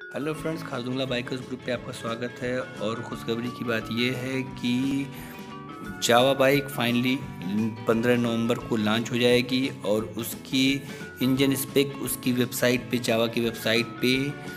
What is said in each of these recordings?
Hello friends, Khardungla bikers group पे आपका स्वागत है। और खुशखबरी की बात यह है कि जावा बाइक फाइनली 15 नवंबर को लॉन्च हो जाएगी और उसकी इंजन स्पेक उसकी वेबसाइट पे, जावा की वेबसाइट पे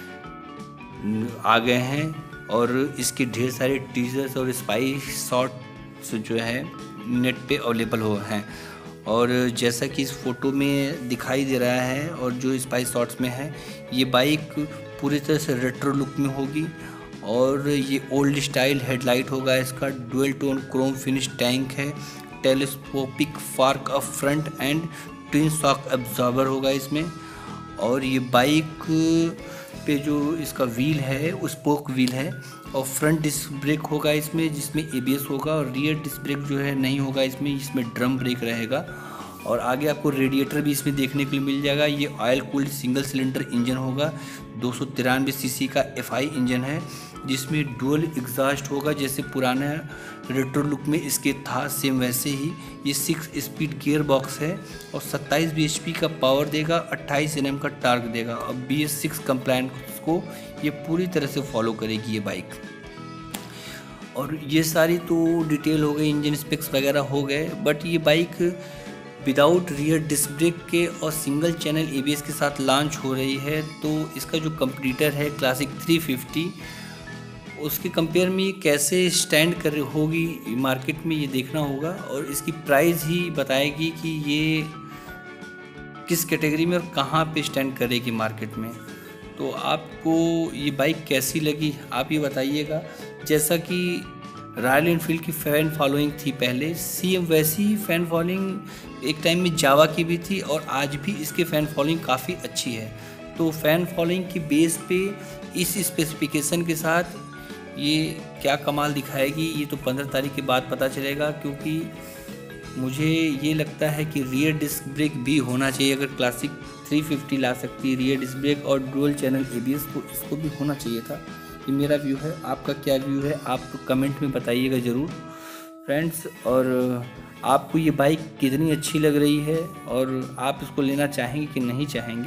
आ गए हैं। और इसके ढेर सारे टीजर्स और स्पाई शॉट्स जो है नेट पे अवेलेबल हो हैं। और जैसा कि इस फोटो में दिखाई दे रहा है और जो स्पाई शॉट्स में है, ये बाइक पूरी तरह से रेट्रो लुक में होगी। और ये ओल्ड स्टाइल हेडलाइट होगा, इसका dual tone chrome finish tank है, telescopic fork up front end twin shock absorber होगा इसमें। और ये बाइक पे जो इसका व्हील है वो स्पोक व्हील है और फ्रंट डिस्क ब्रेक होगा इसमें, जिसमें एबीएस होगा। और रियर डिस्क ब्रेक जो है नहीं होगा इसमें ड्रम ब्रेक रहेगा। और आगे आपको रेडिएटर भी इसमें देखने के लिए मिल जाएगा। ये oil cooled single cylinder engine होगा, 293 सीसी का एफआई इंजन है, जिसमें डुअल एग्जॉस्ट होगा। जैसे पुराना रेट्रो लुक में इसके था सेम वैसे ही। ये 6 स्पीड गियर बॉक्स है और 27 bhp का पावर देगा, 28 Nm का टार्क देगा। और BS6 कंप्लायंस को ये पूरी तरह से फॉलो करेगी ये बाइक। और ये सारी तो डिटेल हो गई, इंजन स्पेक्स वगैरह हो गए। बट ये bike without rear disc brake के और सिंगल चैनल एबीएस के साथ लॉन्च हो रही है। तो इसका जो कंपटीटर है क्लासिक 350, उसके कंपेयर में ये कैसे स्टैंड कर होगी मार्केट में, ये देखना होगा। और इसकी प्राइस ही बताएगी कि ये किस कैटेगरी में और कहाँ पे स्टैंड करेगी मार्केट में। तो आपको ये बाइक कैसी लगी आप ये बताइएगा। जैसा कि रॉयल एनफील्ड की फ़ैन फॉलोइंग थी पहले, सेम वैसी ही फ़ैन फॉलोइंग एक टाइम में जावा की भी थी और आज भी इसके फ़ैन फॉलोइंग काफ़ी अच्छी है। तो फ़ैन फॉलोइंग की बेस पे इस स्पेसिफिकेशन के साथ ये क्या कमाल दिखाएगी, ये तो 15 तारीख के बाद पता चलेगा। क्योंकि मुझे ये लगता है कि रियर डिस्क ब्रेक भी होना चाहिए। अगर क्लासिक 350 ला सकती है रियर डिस्क ब्रेक और डुअल चैनल एबीएस, तो इसको भी होना चाहिए था। ये मेरा व्यू है, आपका क्या व्यू है आप कमेंट में बताइएगा ज़रूर फ्रेंड्स। और आपको ये बाइक कितनी अच्छी लग रही है और आप इसको लेना चाहेंगे कि नहीं चाहेंगे,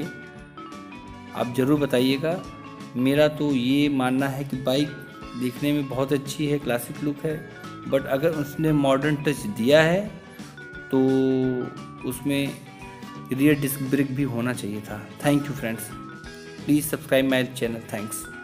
आप ज़रूर बताइएगा। मेरा तो ये मानना है कि बाइक देखने में बहुत अच्छी है, क्लासिक लुक है। बट अगर उसने मॉडर्न टच दिया है तो उसमें रियर डिस्क ब्रेक भी होना चाहिए था। Thank you friends, please subscribe my channel. Thanks.